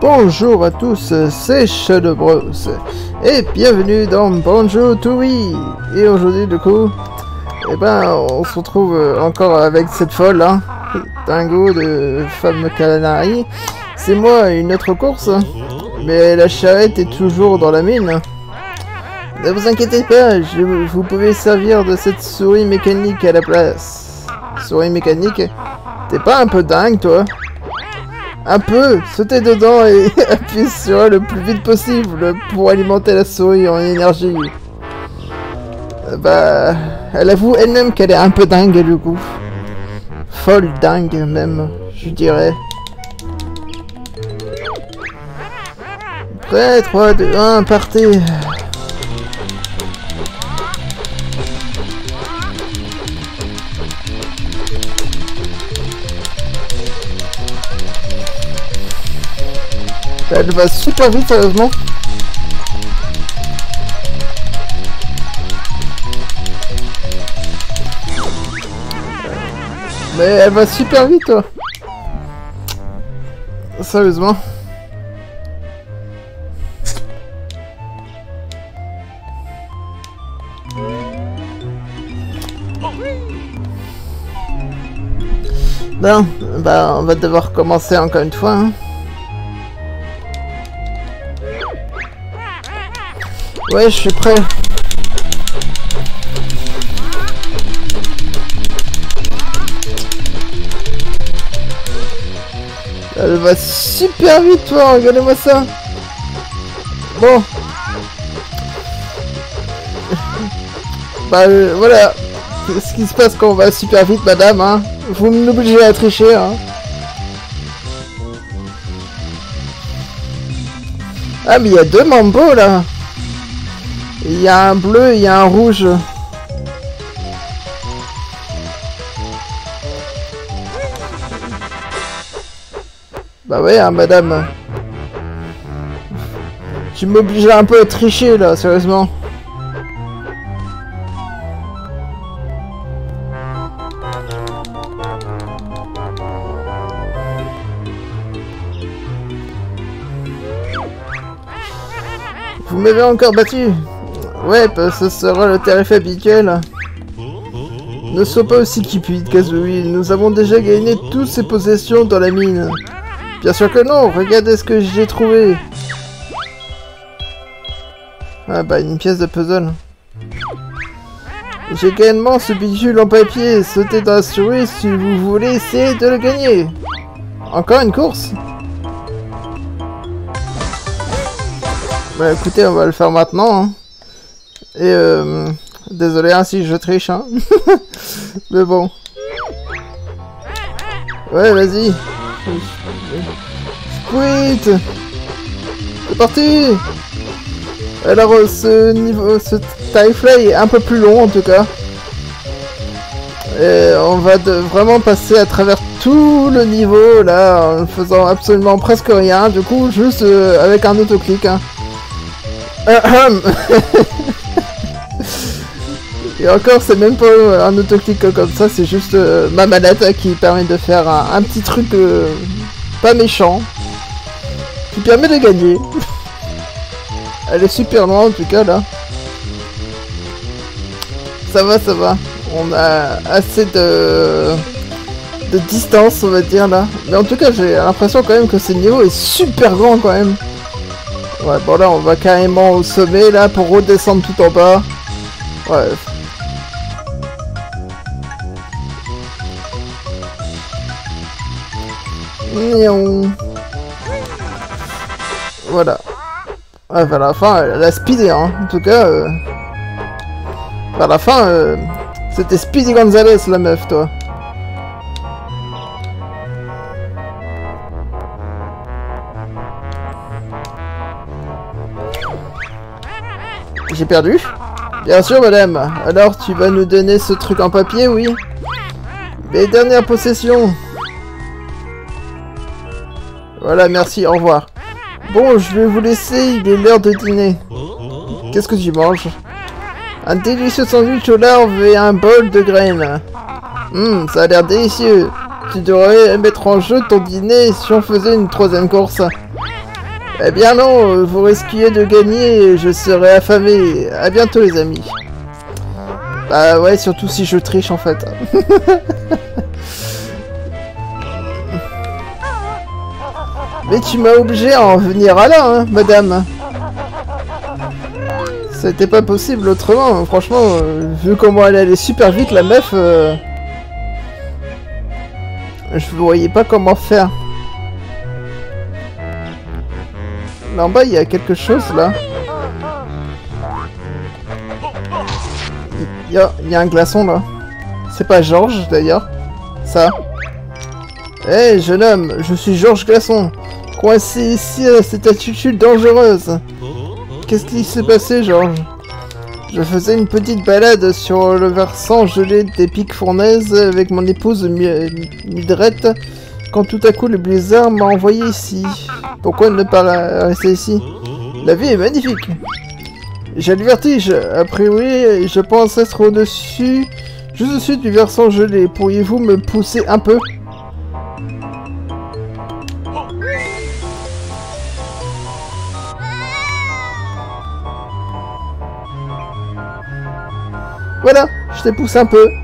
Bonjour à tous, c'est Shadow Bros et bienvenue dans Banjo-Tooie. Et aujourd'hui du coup, on se retrouve encore avec cette folle hein, dingo de femme canari. C'est moi, une autre course, mais la charrette est toujours dans la mine. Ne vous inquiétez pas, vous pouvez servir de cette souris mécanique à la place. Souris mécanique? T'es pas un peu dingue toi? Un peu, sautez dedans et appuyez sur elle le plus vite possible pour alimenter la souris en énergie. Elle avoue elle-même qu'elle est un peu dingue du coup. Folle dingue même, je dirais. Prêt, 3, 2, 1, partez. Elle va super vite, sérieusement. Mais elle va super vite, toi. Sérieusement. Bon, on va devoir commencer encore une fois, hein. Ouais, je suis prêt. Elle va super vite, toi, regardez-moi ça. Bon. Voilà. Ce qui se passe quand on va super vite, madame, hein. Vous m'obligez à tricher, hein. Ah, mais il y a deux Mambo, là. Il y a un bleu, il y a un rouge. Bah ouais, hein, madame. Tu m'obliges un peu à tricher, là, sérieusement. Vous m'avez encore battu. Ouais, ce sera le tarif habituel. Ne sois pas aussi cupide, Kazooie. Nous avons déjà gagné toutes ces possessions dans la mine. Bien sûr que non, regardez ce que j'ai trouvé. Ah bah, une pièce de puzzle. J'ai également ce bidule en papier. Sautez dans la souris si vous voulez essayer de le gagner. Encore une course? Bah écoutez, on va le faire maintenant. Hein. Et désolé hein, si je triche hein. Mais bon. Ouais vas-y. Squid. C'est parti. Alors ce tie-fly est un peu plus long en tout cas. Et on va vraiment passer à travers tout le niveau là en faisant absolument presque rien. Du coup juste avec un autoclic hein. Et encore, c'est même pas un autoclic comme ça, c'est juste ma manette qui permet de faire un petit truc pas méchant, qui permet de gagner. Elle est super loin en tout cas là. Ça va, ça va. On a assez de distance, on va dire là. Mais en tout cas, j'ai l'impression quand même que ce niveau est super grand quand même. Ouais, bon là, on va carrément au sommet là pour redescendre tout en bas. Ouais. Voilà. Ouais, vers la fin, elle a speedé, hein. En tout cas, vers la fin, c'était Speedy Gonzalez, la meuf, toi. J'ai perdu? Bien sûr, madame. Alors, tu vas nous donner ce truc en papier, oui? Mes dernières possessions. Voilà, merci, au revoir. Bon, je vais vous laisser, il est l'heure de dîner. Qu'est-ce que tu manges? Un délicieux sandwich aux larves et un bol de graines. Ça a l'air délicieux. Tu devrais mettre en jeu ton dîner si on faisait une troisième course. Eh bien non, vous risquiez de gagner et je serai affamé. À bientôt les amis. Bah ouais, surtout si je triche en fait. Mais tu m'as obligé à en venir à là, hein, madame. C'était pas possible autrement, franchement, vu comment elle allait super vite la meuf, je voyais pas comment faire. Là en bas il y a quelque chose là. Il y a un glaçon là. C'est pas Georges d'ailleurs. Ça. Hé jeune homme, je suis Georges Glaçon. Coincé ici à cette attitude dangereuse. Qu'est-ce qui s'est passé Georges? Je faisais une petite balade sur le versant gelé des pics fournaises avec mon épouse Mildred quand tout à coup le blizzard m'a envoyé ici. Pourquoi ne pas rester ici? La vie est magnifique. J'ai le vertige. A priori, je pense être au-dessus, juste au-dessus du versant gelé. Pourriez-vous me pousser un peu? Voilà, je te pousse un peu.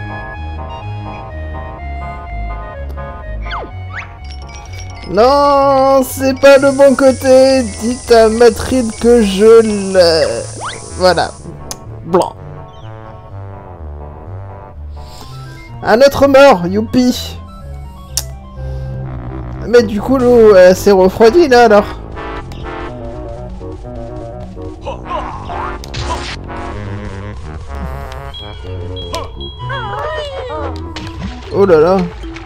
Non, c'est pas le bon côté. Dites à Mathilde que je l'ai. Voilà. Blanc. Un autre mort, youpi. Mais du coup, l'eau s'est refroidie là alors. Oh là là.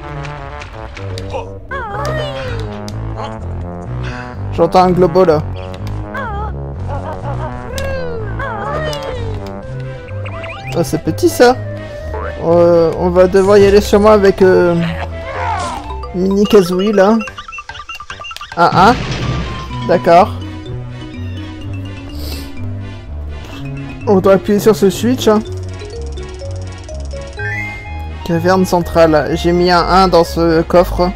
J'entends un globo là. Oh, c'est petit ça. On va devoir y aller sûrement avec Mini Kazooie là. Ah. D'accord. On doit appuyer sur ce switch. Hein. Caverne centrale. J'ai mis un 1 dans ce coffre.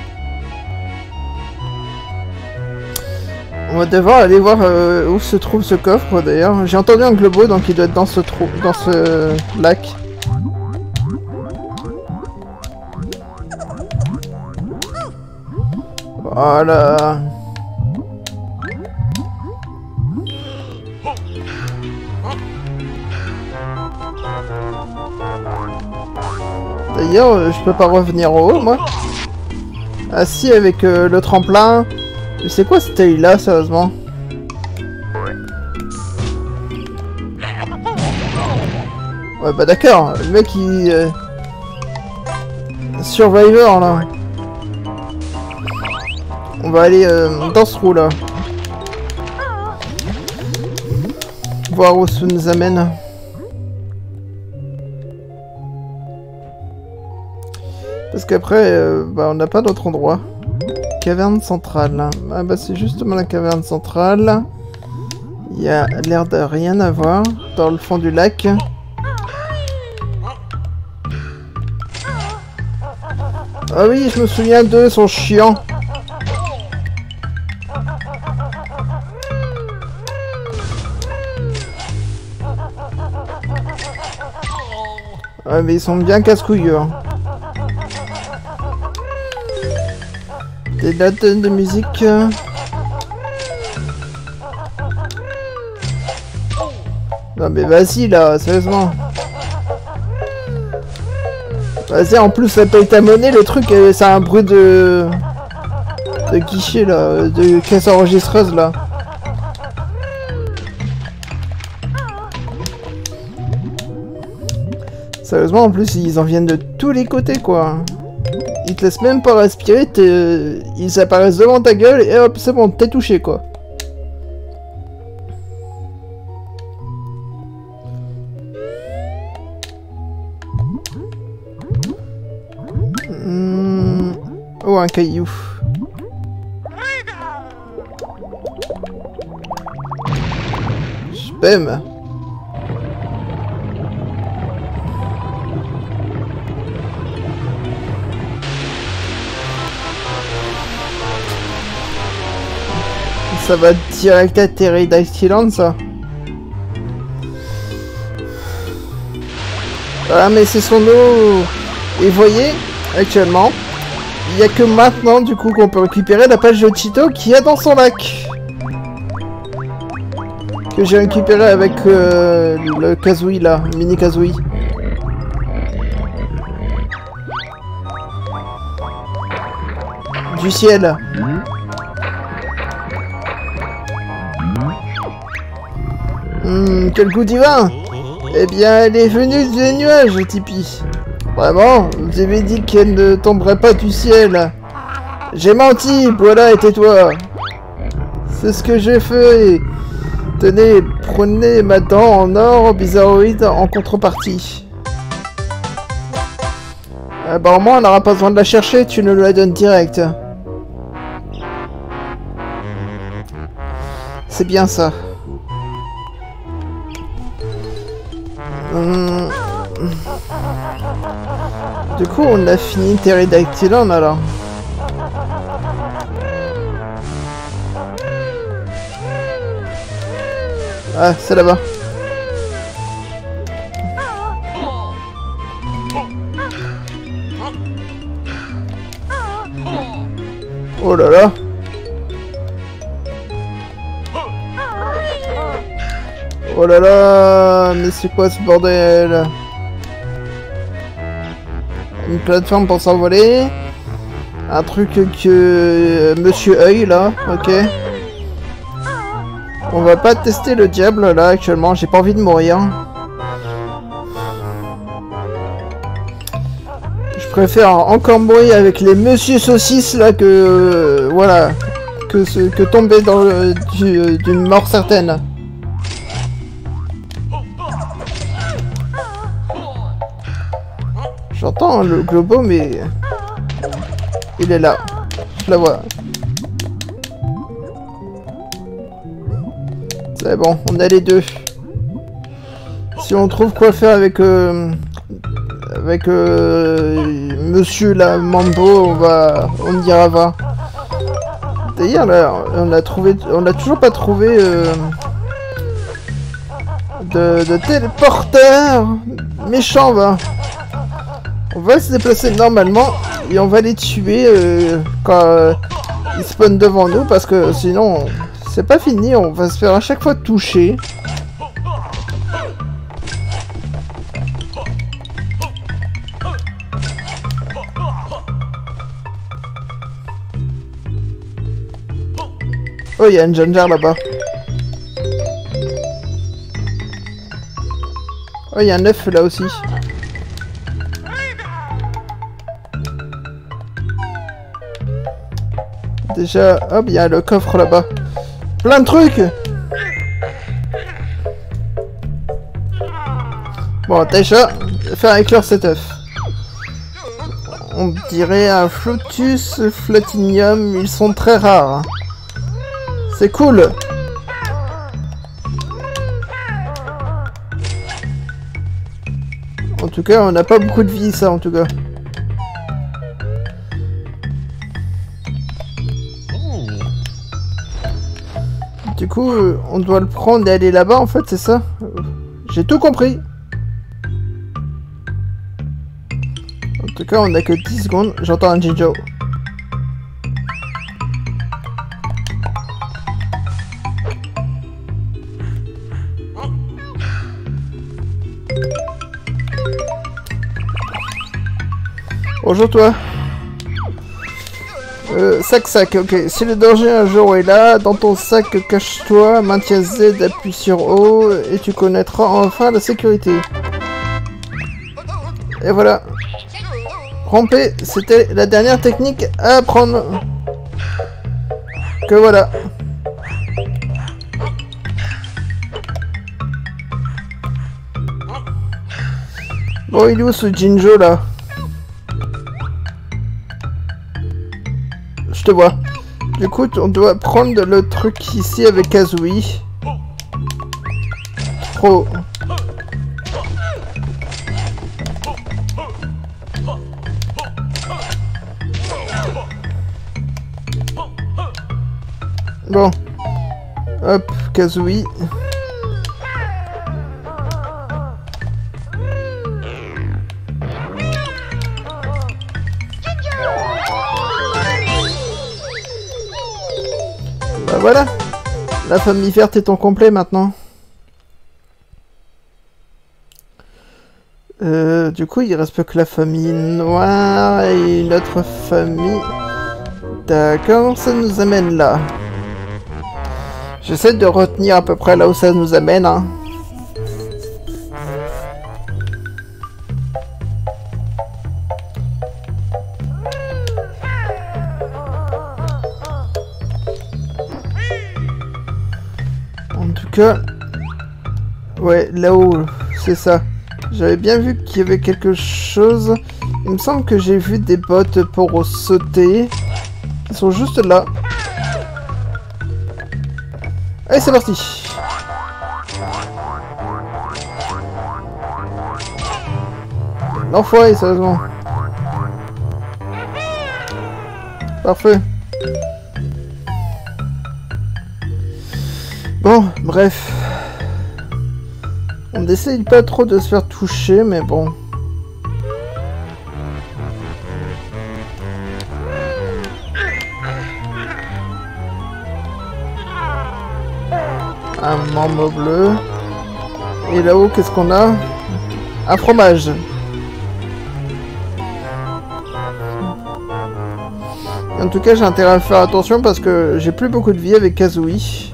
On va devoir aller voir où se trouve ce coffre d'ailleurs. J'ai entendu un globo donc il doit être dans ce trou, dans ce lac. Voilà. D'ailleurs, je peux pas revenir en haut, moi. Ah si, avec le tremplin. C'est quoi cet œil là, sérieusement? Ouais, bah d'accord. Le mec, il... Survivor, là. On va aller dans ce trou, là. Voir où ça nous amène. Parce qu'après, bah, on n'a pas d'autre endroit. Caverne centrale. Ah bah c'est justement la caverne centrale. Il y a l'air de rien avoir dans le fond du lac. Ah oui, je me souviens d'eux, ils sont chiants. Ah mais ils sont bien casse-couilles. Hein. Des notes de musique. Non mais vas-y là, sérieusement. Vas-y, en plus ça paye ta monnaie, le truc, c'est un bruit de guichet là, de caisse enregistreuse là. Sérieusement, en plus ils en viennent de tous les côtés quoi. Ils te laissent même pas respirer, ils apparaissent devant ta gueule et hop, c'est bon, t'es touché quoi. Oh, un caillou. Spam. Ça va direct à Pterodactyl Island, ça. Voilà, mais c'est son eau. Et vous voyez, actuellement, il n'y a que maintenant, du coup, qu'on peut récupérer la page de Cheeto qu'il y a dans son lac. Que j'ai récupéré avec le Kazooie, là, mini Kazooie. Du ciel. Quel goût divin! Eh bien, elle est venue des nuages, Tipeee. Vraiment? Vous avez dit qu'elle ne tomberait pas du ciel. J'ai menti, voilà, et tais-toi. C'est ce que j'ai fait. Tenez, prenez ma dent en or bizarroïde en contrepartie. Bah au moins on n'aura pas besoin de la chercher, tu nous la donnes direct. C'est bien ça. Du coup on a fini Pterodactyl Island alors. Ah, c'est là-bas. Oh là là. Oh là là, mais c'est quoi ce bordel? Une plateforme pour s'envoler. Un truc que Monsieur Œil là, ok. On va pas tester le diable là actuellement, j'ai pas envie de mourir. Je préfère encore mourir avec les Monsieur Saucisses là que voilà, que tomber dans d'une mort certaine. J'entends le globo mais il est là, je la vois. C'est bon, on a les deux. Si on trouve quoi faire avec Monsieur la Mambo, on ira voir. D'ailleurs, là, on a toujours pas trouvé de téléporteur méchant, va. On va se déplacer normalement et on va les tuer quand ils spawnent devant nous parce que sinon. C'est pas fini, on va se faire à chaque fois toucher. Oh, il y a un Jar là-bas. Oh, il y a un œuf là aussi. Déjà, hop, il y a le coffre là-bas. Plein de trucs. Bon, déjà, faire éclore cet œuf. On dirait un Flotus Flotinium, ils sont très rares. C'est cool. En tout cas, on n'a pas beaucoup de vie, ça, en tout cas. Du coup, on doit le prendre et aller là-bas, en fait, c'est ça? J'ai tout compris. En tout cas, on a que 10 secondes. J'entends un Jinjo. Bonjour, toi. Sac, ok. Si le danger un jour est là, dans ton sac, cache-toi, maintiens Z, appuie sur O, et tu connaîtras enfin la sécurité. Et voilà. Ramper, c'était la dernière technique à apprendre. Que voilà. Bon, il est où ce Jinjo là? Je te vois. Du coup, on doit prendre le truc ici avec Kazooie. Pro. Bon. Hop, Kazooie. Bah voilà, la famille verte est en complet maintenant. Du coup, il reste plus que la famille noire et une autre famille. D'accord, ça nous amène là. J'essaie de retenir à peu près là où ça nous amène, hein. En tout cas, ouais, là-haut, c'est ça. J'avais bien vu qu'il y avait quelque chose. Il me semble que j'ai vu des bottes pour sauter. Qui sont juste là. Allez, c'est parti. L'enfoiré, sérieusement. Parfait. Bon, bref. On n'essaye pas trop de se faire toucher, mais bon. Un membre bleu. Et là-haut, qu'est-ce qu'on a? Un fromage. En tout cas, j'ai intérêt à faire attention parce que j'ai plus beaucoup de vie avec Kazooie.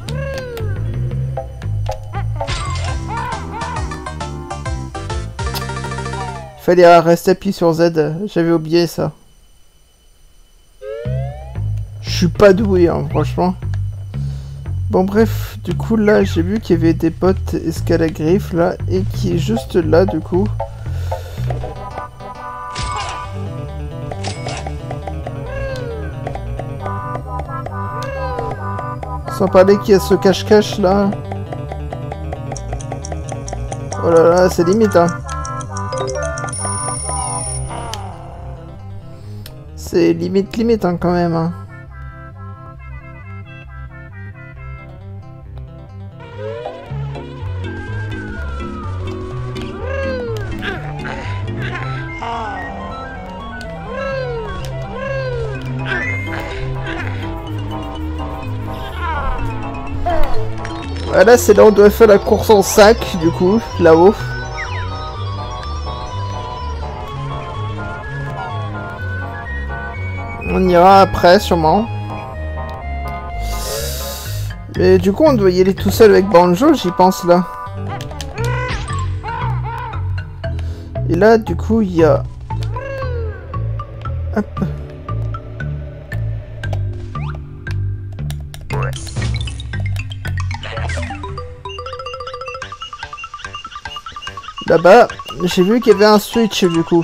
Fallait rester appuyé sur Z, j'avais oublié ça. Je suis pas doué, hein, franchement. Bon bref, du coup là j'ai vu qu'il y avait des potes escalagriffe là, et qui est juste là du coup. Sans parler qu'il y a ce cache-cache là. Oh là là, c'est limite hein. C'est limite hein, quand même. Hein. Voilà, c'est là où on doit faire la course en sac, du coup, là-haut. On ira après, sûrement. Mais du coup, on doit y aller tout seul avec Banjo, j'y pense, là. Et là, du coup, il y a... Hop. Là-bas, j'ai vu qu'il y avait un switch, du coup.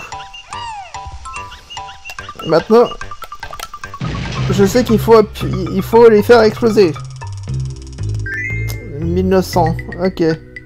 Maintenant... Je sais qu'il faut les faire exploser. 1900, ok.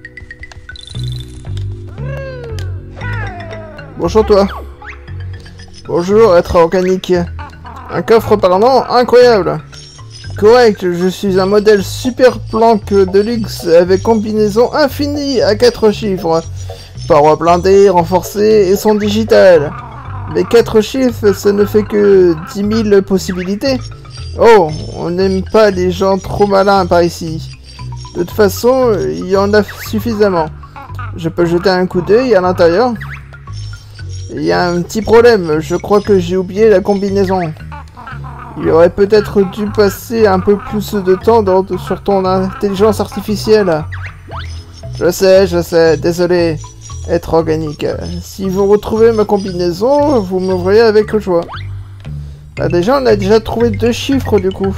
Bonjour toi. Bonjour, être organique. Un coffre parlant incroyable. Correct, je suis un modèle super planque de luxe avec combinaison infinie à 4 chiffres. Paroi blindée, renforcée et son digital. Les 4 chiffres, ça ne fait que 10 000 possibilités. Oh, on n'aime pas les gens trop malins par ici. De toute façon, il y en a suffisamment. Je peux jeter un coup d'œil à l'intérieur. Il y a un petit problème, je crois que j'ai oublié la combinaison. Il aurait peut-être dû passer un peu plus de temps sur ton intelligence artificielle. Je sais, désolé. Être organique. Si vous retrouvez ma combinaison, vous me voyez avec joie. Bah déjà, on a déjà trouvé 2 chiffres du coup.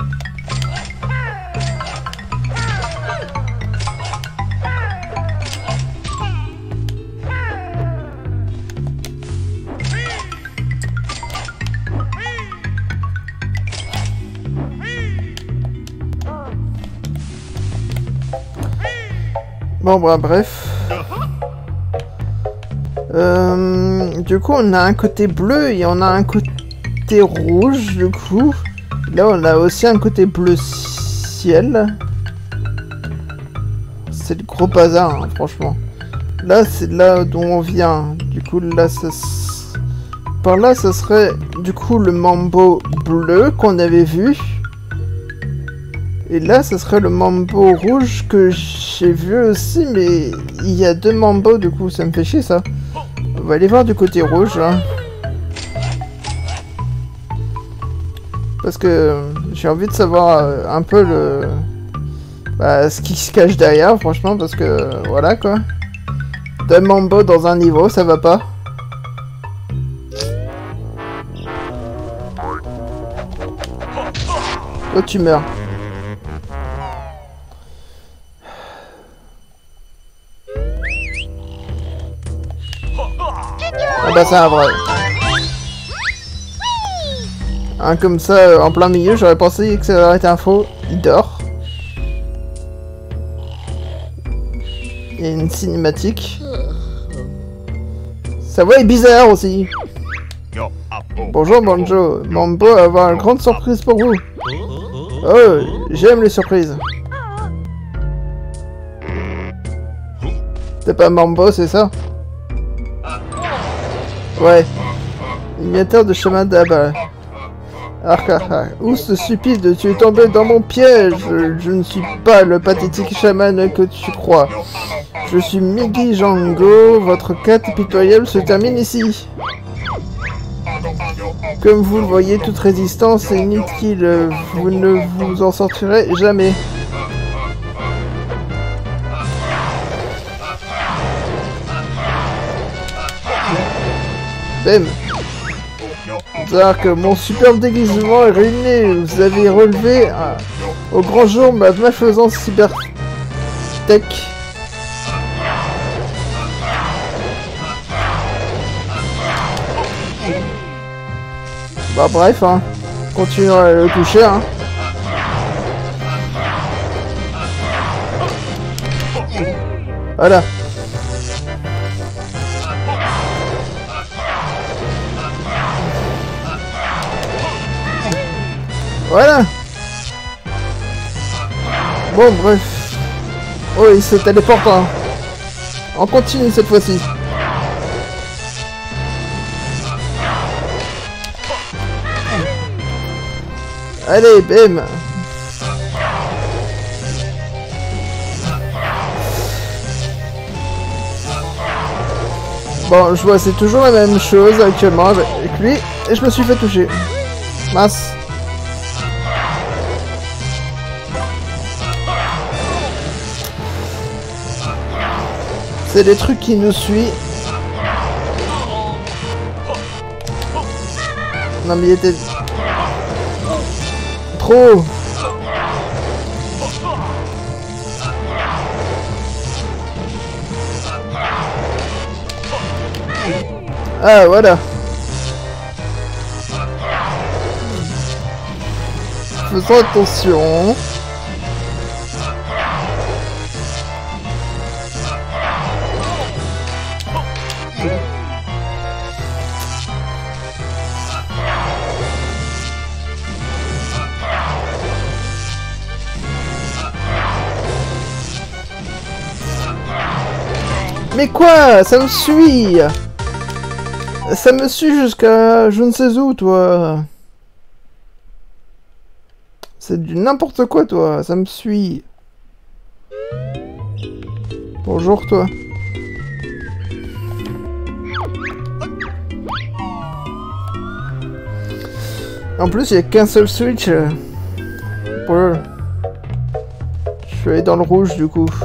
Bon bah bref. Du coup on a un côté bleu et on a un côté rouge du coup. Là on a aussi un côté bleu ciel. c'est le gros bazar, hein, franchement. Là, c'est là d'où on vient. Du coup, là, ça... Par là, ça serait, du coup, le mambo bleu qu'on avait vu. Et là, ça serait le mambo rouge que j'ai vu aussi, mais il y a deux mambos, du coup, ça me fait chier, ça. On va aller voir du côté rouge, hein. Parce que j'ai envie de savoir un peu le... Bah, ce qui se cache derrière, franchement, parce que, voilà, quoi. Deux mambos dans un niveau, ça va pas. Oh, tu meurs. Ah bah c'est un vrai. Un comme ça, en plein milieu, j'aurais pensé que ça aurait été un faux. Il dort. Il y a une cinématique. Sa voix est bizarre aussi. Bonjour Banjo. Mambo va avoir une grande surprise pour vous. Oh, j'aime les surprises. T'es pas Mambo, c'est ça? Ouais. Imitateur de chemin d'Abba. Oust stupide, tu es tombé dans mon piège. Je ne suis pas le pathétique chaman que tu crois. Je suis Migi Django. Votre quête pitoyable se termine ici. Comme vous le voyez, toute résistance est inutile. Vous ne vous en sortirez jamais. Bam. Dark, mon superbe déguisement est ruiné. Vous avez relevé au grand jour ma malfaisance cybertech. Bah bref, hein. Continuons à le toucher, hein. Voilà. Voilà. Bon, bref. Oh, il se téléporte, hein. On continue cette fois-ci. Allez, bam. Bon, je vois, c'est toujours la même chose actuellement avec lui. Et je me suis fait toucher. Mince. C'est des trucs qui nous suivent. Non mais il était... trop. Ah voilà. Faisons attention. Mais quoi? Ça me suit! Ça me suit jusqu'à je ne sais où, toi. C'est du n'importe quoi, toi. Ça me suit. Bonjour, toi. En plus, il n'y a qu'un seul switch. Pour... Je suis allé dans le rouge, du coup.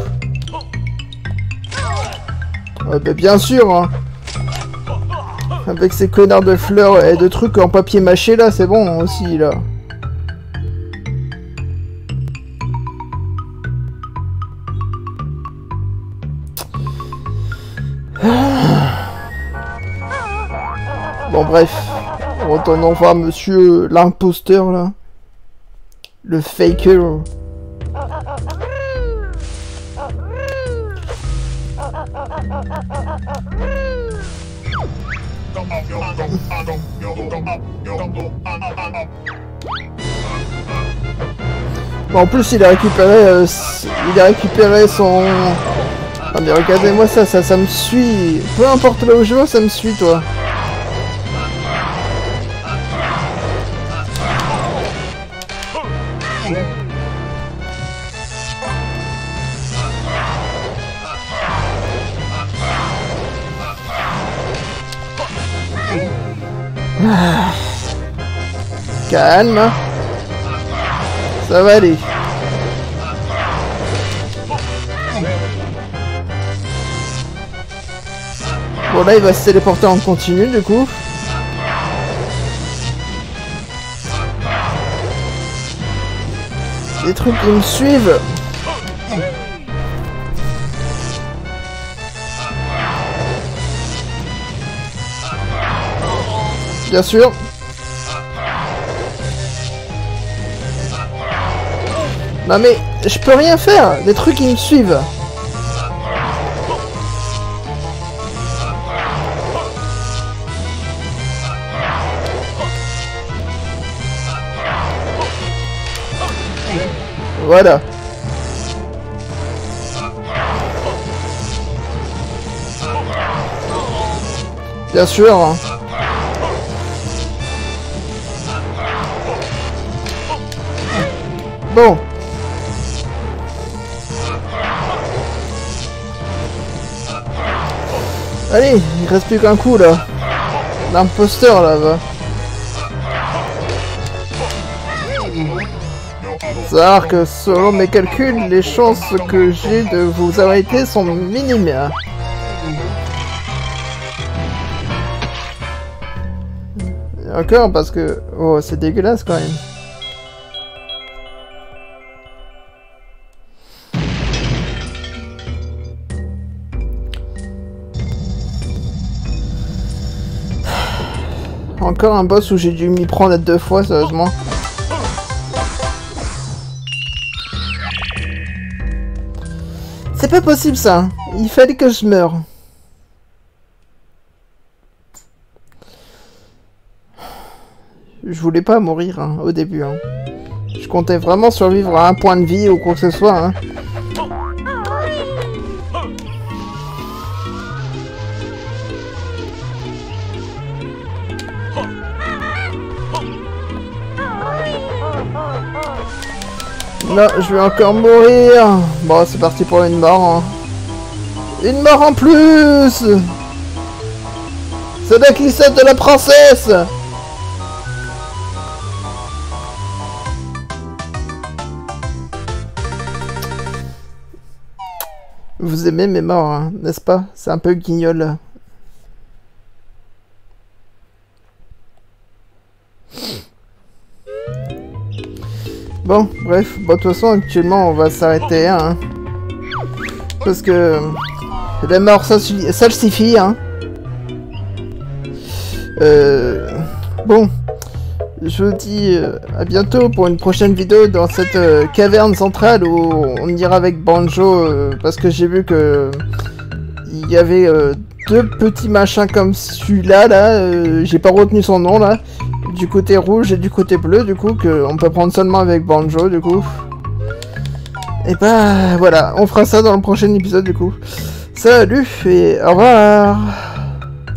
Bah, bien sûr, hein. Avec ces connards de fleurs et de trucs en papier mâché, là, c'est bon aussi, là. Bon, bref. Retournons voir monsieur l'imposteur, là. Le faker. Bon, en plus, il a récupéré son... Ah mais regardez-moi ça, ça me suit. Peu importe là où je vais, ça me suit, toi. Ah. Calme. Ça va aller. Bon là il va se téléporter en continu du coup. Des trucs qui me suivent. Bien sûr. Non mais je peux rien faire. Des trucs qui me suivent. Voilà. Bien sûr. Hein. Bon. Allez, il reste plus qu'un coup là. L'imposteur là-bas. C'est-à-dire que selon mes calculs, les chances que j'ai de vous arrêter sont minimes. Et encore parce que... Oh, c'est dégueulasse quand même. Encore un boss où j'ai dû m'y prendre 2 fois, sérieusement. C'est pas possible ça. Il fallait que je meure. Je voulais pas mourir hein, au début. Hein. Je comptais vraiment survivre à un point de vie ou quoi que ce soit. Hein. Non, je vais encore mourir. Bon, c'est parti pour une mort. Hein. Une mort en plus. C'est la glissade de la princesse. Vous aimez mes morts, hein, n'est-ce pas? C'est un peu guignol. Bon, bref, bon, de toute façon, actuellement, on va s'arrêter, hein. Parce que... les morts, ça suffit, hein. Bon. Je vous dis à bientôt pour une prochaine vidéo dans cette caverne centrale où on ira avec Banjo, parce que j'ai vu que... il y avait 2 petits machins comme celui-là, là, j'ai pas retenu son nom, là. Du côté rouge et du côté bleu, du coup, qu'on peut prendre seulement avec Banjo, du coup. Et bah, voilà, on fera ça dans le prochain épisode, du coup. Salut et au revoir.